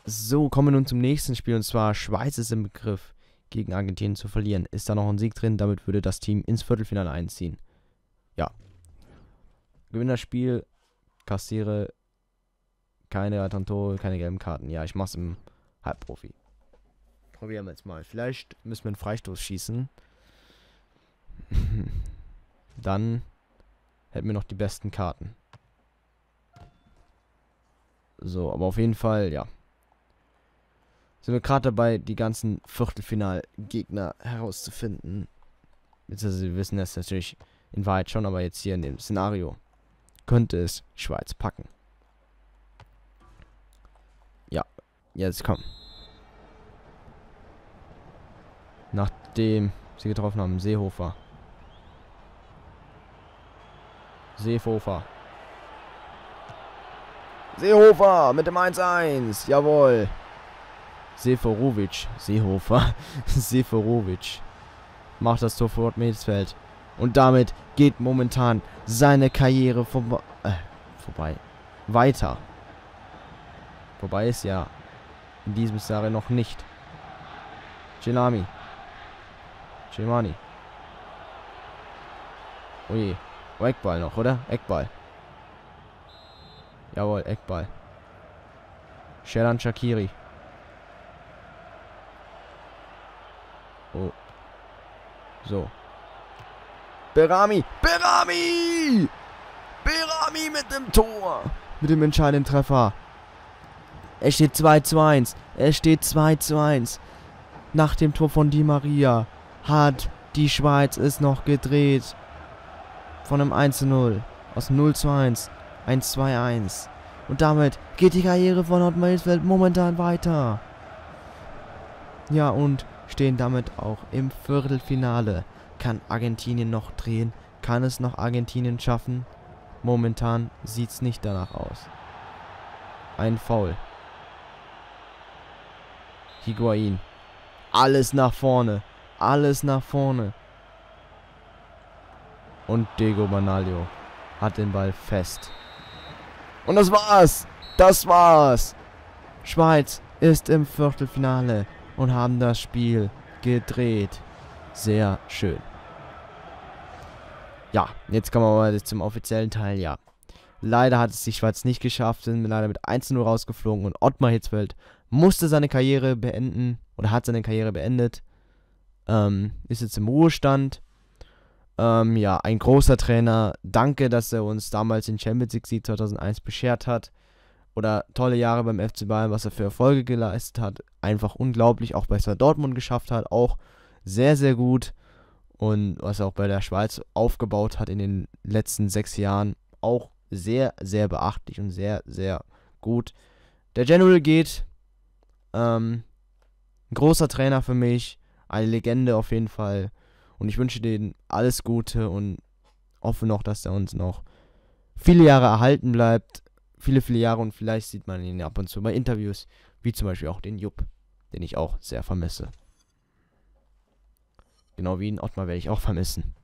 So, kommen wir nun zum nächsten Spiel. Und zwar Schweiz ist im Begriff, gegen Argentinien zu verlieren. Ist da noch ein Sieg drin? Damit würde das Team ins Viertelfinale einziehen. Ja. Gewinne das Spiel, kassiere keine weiteren Tore, keine gelben Karten. Ja, ich mach's im Halbprofi. Probieren wir jetzt mal. Vielleicht müssen wir einen Freistoß schießen. Dann hätten wir noch die besten Karten. So, aber auf jeden Fall, ja. Sind wir gerade dabei, die ganzen Viertelfinalgegner herauszufinden. Beziehungsweise wir wissen das natürlich in Wahrheit schon, aber jetzt hier in dem Szenario könnte es Schweiz packen. Ja, jetzt komm. Nachdem sie getroffen haben, Seehofer. Seehofer mit dem 1-1. Jawohl. Seferovic. Seehofer. Seferovic macht das Tor für Mittelsfeld. Und damit geht momentan seine Karriere vorbei. Weiter. Vorbei ist ja in diesem Szenario noch nicht. Cemani. Oh je. Oh, Eckball noch, oder? Eckball. Jawohl, Eckball. Xherdan Shaqiri. Oh. So. Berami mit dem Tor. Mit dem entscheidenden Treffer. Es steht 2:1. Nach dem Tor von Di Maria hat die Schweiz es noch gedreht. Von einem 1:0. Aus dem 0:1. 1:1. Und damit geht die Karriere von Ottmar Hitzfeld momentan weiter. Ja, und stehen damit auch im Viertelfinale. Kann Argentinien noch drehen? Kann es noch Argentinien schaffen? Momentan sieht es nicht danach aus. Ein Foul. Higuain. Alles nach vorne. Und Diego Bernaldo hat den Ball fest. Und das war's. Schweiz ist im Viertelfinale und haben das Spiel gedreht. Sehr schön. Ja, jetzt kommen wir mal zum offiziellen Teil. Ja, leider hat es die Schweiz nicht geschafft, sind leider mit 1:0 rausgeflogen und Ottmar Hitzfeld musste seine Karriere beenden oder hat seine Karriere beendet. Ist jetzt im Ruhestand. Ja, ein großer Trainer. Danke, dass er uns damals den Champions League Sieg 2001 beschert hat. Oder tolle Jahre beim FC Bayern, was er für Erfolge geleistet hat. Einfach unglaublich. Auch bei Dortmund geschafft hat. Auch sehr, sehr gut. Und was er auch bei der Schweiz aufgebaut hat in den letzten 6 Jahren. Auch sehr, sehr beachtlich und sehr, sehr gut. Der General geht. Ein großer Trainer für mich. Eine Legende auf jeden Fall. Und ich wünsche denen alles Gute und hoffe noch, dass er uns noch viele Jahre erhalten bleibt. Viele, viele Jahre, und vielleicht sieht man ihn ab und zu bei Interviews, wie zum Beispiel auch den Jupp, den ich auch sehr vermisse. Genau wie ihn Ottmar werde ich auch vermissen.